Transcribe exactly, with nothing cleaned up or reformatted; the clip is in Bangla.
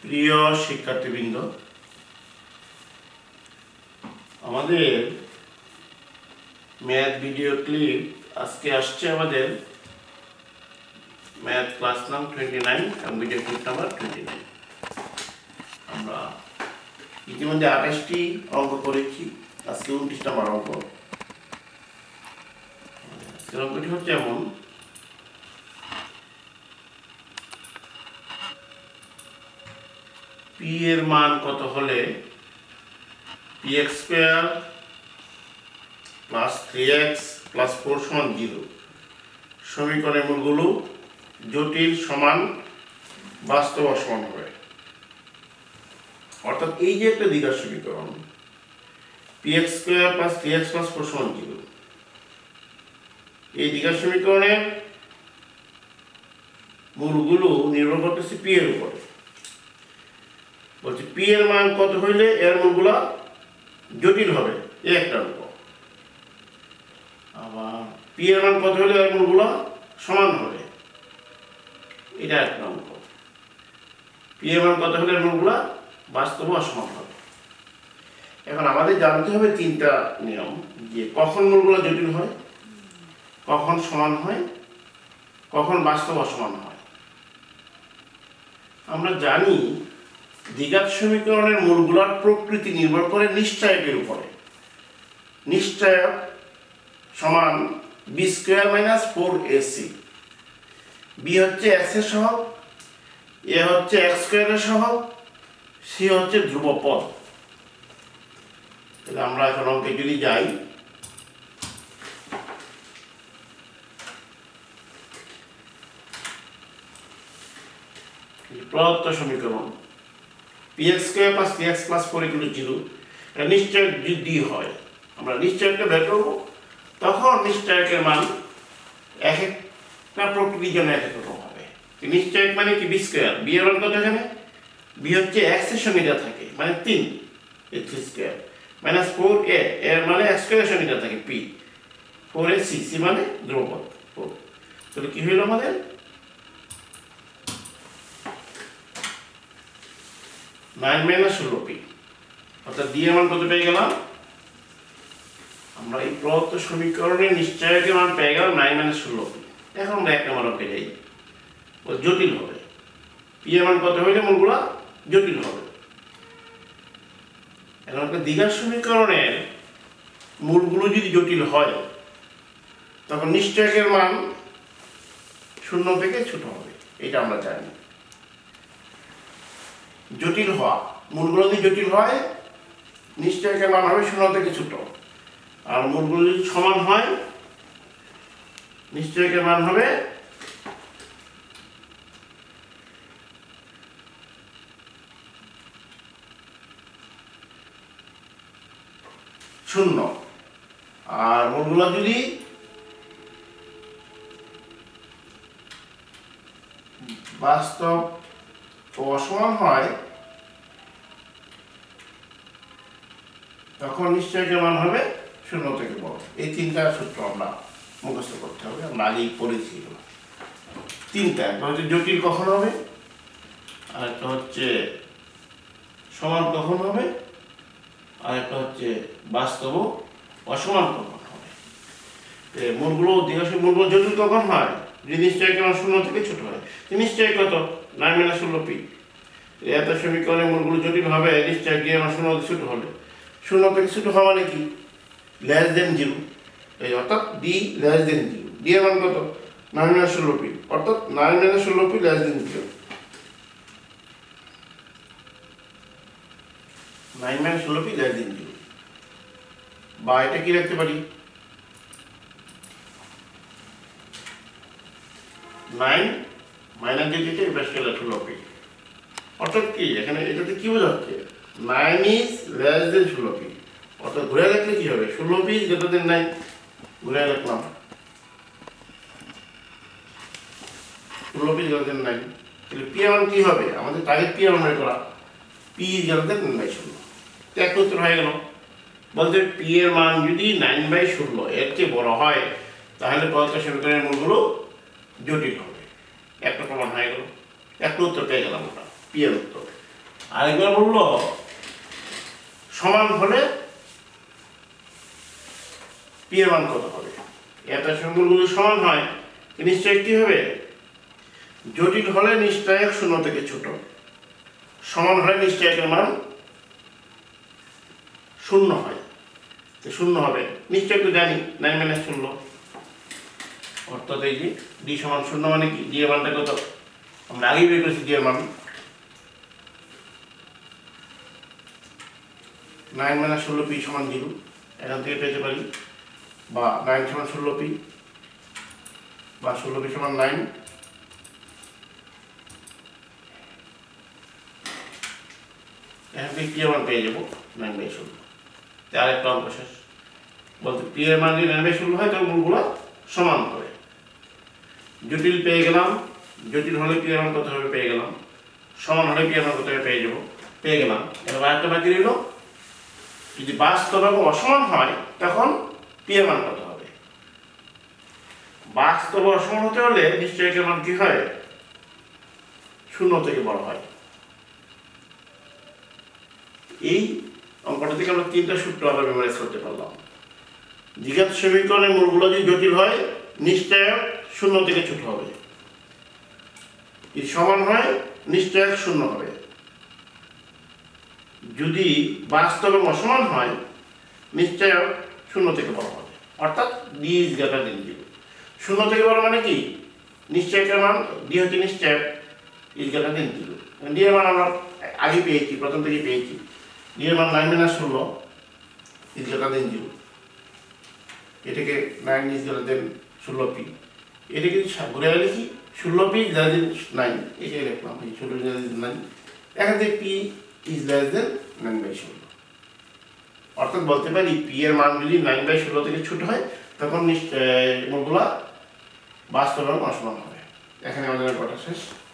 প্রিয় শিক্ষার্থীবৃন্দ, আমাদের ম্যাথ ভিডিও ক্লিপ আজকে আসছে আমাদের ম্যাথ ক্লাস নাম টোয়েন্টি নাইন এবং video clip number twenty nine. আমরা ইতিমধ্যে আঠাশটি অঙ্ক করেছি, আজকে উনত্রিশ নাম্বার অঙ্ক। অঙ্কটি হচ্ছে এমন: পি এর মান কত হলে P x square plus three x plus four সমান জিরো সমীকরণের মূলগুলো জটিল, সমান, বাস্তব, অসমান হবে। অর্থাৎ এই যে একটা দ্বিঘাত সমীকরণ p x square plus three x plus four সমান জিরো, এই দ্বিঘাত সমীকরণের মূলগুলো নির্ভর করতেছে পি এর উপরে। বলছে পি এর মান কত হইলে এর মূলগুলা জটিল হবে, এই একটা অঙ্ক। আবার পি এর মান কত হইলে এর মূলগুলা সমান হবে, এটা একটা অঙ্ক। পি এর মান কত হলে এর মূলগুলা বাস্তব অসমান হবে। এখন আমাদের জানতে হবে তিনটা নিয়ম, যে কখন মূলগুলা জটিল হয়, কখন সমান হয়, কখন বাস্তব অসমান হয়। আমরা জানি দ্বিঘাত সমীকরণের মূলগুলোর প্রকৃতি নির্ভর করে নিশ্চয়কের উপরে। নিশ্চয়ক সমান b square minus four a c. B হচ্ছে এক্স এর সহগ, এ হচ্ছে এক্স স্কোয়ারের সহগ, সি হচ্ছে ধ্রুবপদ। তাহলে আমরা এখন অঙ্কে যদি যাই, প্রদত্ত সমীকরণ p x square plus three x plus four equal to zero, এটা নিশ্চয়ক যদি হয়, আমরা নিশ্চয়কটা বের করবো। তখন নিশ্চয়কের মান এক একটা প্রকৃতির জন্য এক এক রকম হবে। নিশ্চয়ক মানে কি বি স্কোয়ার, বি এর মান কত এখানে? বি হচ্ছে এক্স এর সঙ্গে যা থাকে মানে তিন, এ three square minus four a এর মানে এক্স স্কোয়ারের সঙ্গে যা থাকে p, four a c, c মানে ধ্রুবপদ ফোর। তাহলে কি হইল আমাদের? নাইন মাইনাস ষোলো পি, অর্থাৎ ডি এর মান কত পেয়ে গেলাম? আমরা এই প্রদত্ত সমীকরণের নিশ্চয়কের মান পেয়ে গেলাম নাইন মাইনাস ষোলো পি। এখন আমরা এক নম্বর অঙ্কে যাই, জটিল হবে। পি এর মান কত হইলে মূলগুলা জটিল হবে। এখন একটা দ্বিঘাত সমীকরণের মূলগুলো যদি জটিল হয়, তখন নিশ্চয়কের মান শূন্য থেকে ছোট হবে, এটা আমরা জানি। জটিল হওয়া, মূলগুলো যদি জটিল হয় নিশ্চয়কের মান হবে শূন্য থেকে ছোট, আর মূলগুলো যদি সমান হয় নিশ্চয়কের মান হবে শূন্য। আর মূলগুলো যদি বাস্তব ও অসমান হয় তখন নিশ্চয়কের মান হবে শূন্য থেকে বড়। এই তিনটা সূত্র আমরা মুখস্থ করতে হবে, আমরা আগেই পড়েছি তিনটা। একটা হচ্ছে জটিল কখন হবে, আর একটা হচ্ছে সমান কখন হবে, আর একটা হচ্ছে বাস্তব অসমান কখন হবে। মূলগুলো দ্বিঘাত মূলগুলো জটিল কখন হয়? যদি নিশ্চয়কের মান শূন্য থেকে ছোট হয়। নিশ্চয় কত? নাইন মাইনাস ষোলো পি। এত সমীকরণের মূলগুলো জটিল হবে নিশ্চয় ডি এর মান শূন্য থেকে ছোট হলে। শূন্য থেকে ছোট হওয়া মানে কি? লেস দেন জিরো, এই অর্থাৎ d less than zero. D এর মান কত? নাইন মাইনাস ষোলো পি, অর্থাৎ নাইন মাইনাস ষোলো p less than zero. Nine minus ষোলো পি লেস দেন জিরো। বা এটা কি রাখতে পারি? নাইন মাইনাস যেটা এটা স্কেলার ষোলো পি। অর্থাৎ কি এখানে এটাতে কি বোঝাচ্ছে? নাইন ইজ লেস দেন ষোলো পি। অর্থাৎ ঘুরে রাখলে কি হবে? ষোলো পি গ্রেটার দেন নাইন, ঘুরে রাখলাম ষোলো পি গ্রেটার দেন নাইন। তাহলে পি এর মান কি হবে? আমাদের টার্গেট পি এর মান বের করা, p greater than nine by ষোলো। এক উত্তর হয়ে গেল। বলতে পি এর মান যদি নাইন বাই ষোলো এর চেয়ে বড় হয় তাহলে প্রদত্ত সমীকরণের মূলগুলো জটিল হবে। একটা প্রমাণ হয়ে গেল, একটা উত্তর পেয়ে গেলাম আমরা, পি এর উত্তর। আরেকবার বললো সমান হলে পি এর মান কত হবে। এটা সংখ্যাগুলো সমান হয় নিশ্চয় কি হবে, জটিল হলে নিশ্চয়ক শূন্য থেকে ছোট, সমান হলে নিশ্চয়কের মান শূন্য হয়, তো শূন্য হবে নিশ্চয় তো জানি নাইন মাইনাস শূন্য, অর্থাৎ এই যে ডি সমান শূন্য মানে কি, ডি এর মানটা কত আমরা আগেই বের করেছি, ডি এর মান নাইন মাইনাস ষোলো পি সমান জিরো, এখান থেকে পেতে পারি, বা নাইন সমান ষোলো পি, বা ষোলো পি সমান নাইন, এখান থেকে পি এর মান পেয়ে যাবো নাইন বাই ষোলো। আর একটা অঙ্ক শেষ, বলতে পি এর মান যদি নাইন বাই ষোলো হয় তখন মূলগুলো সমান হবে। জটিল পেয়ে গেলাম, জটিল হলে পি এর মান কত হবে পেয়ে গেলাম, সমান হলে পি এর মান কত হবে পেয়ে যাবো, পেয়ে গেলাম। এবার আরেকটা বাকি রইল, যদি বাস্তব এবং অসমান হয় তখন পি এর মান কত হবে। বাস্তব অসমান হতে হলে নিশ্চয়কের মান কি হয়, শূন্য থেকে বড় হয়। এই অঙ্কটা থেকে আমরা তিনটা সূত্র আমরা মেমোরাইজ করতে পারলাম। দ্বিঘাত সমীকরণের মূলগুলো যদি জটিল হয় নিশ্চয়ক শূন্য থেকে ছোট হবে, যদি সমান হয় নিশ্চয়ক শূন্য হবে, যদি বাস্তব এবং অসমান হয় নিশ্চয়ক শূন্য থেকে বড় হবে, অর্থাৎ d is greater than zero. শূন্য থেকে বড় মানে কি, নিশ্চয়কের মান ডি হচ্ছে নিশ্চয়ক is greater than zero. D এর মান আমরা আগে পেয়েছি, প্রথম থেকে পেয়েছি, ডি এর মান নাইন মাইনাস ষোলো ইজ গ্রেটার দেন জিরো, এটাকে নাইন ইজ গ্রেটার দেন ষোলো পি, এটাকে ঘুরে লিখি ষোলো p is greater than nine, এটাই লিখলাম এই ষোলো ইজ গ্রেটার দেন নাইন, এখান থেকে p is less than nine by ষোলো। অর্থাৎ বলতে পারি পি এর মান যদি নাইন বাই ষোলো থেকে ছোট হয় তখন মূলগুলা বাস্তব এবং অসমান হবে। এখানে আমাদের কথা শেষ।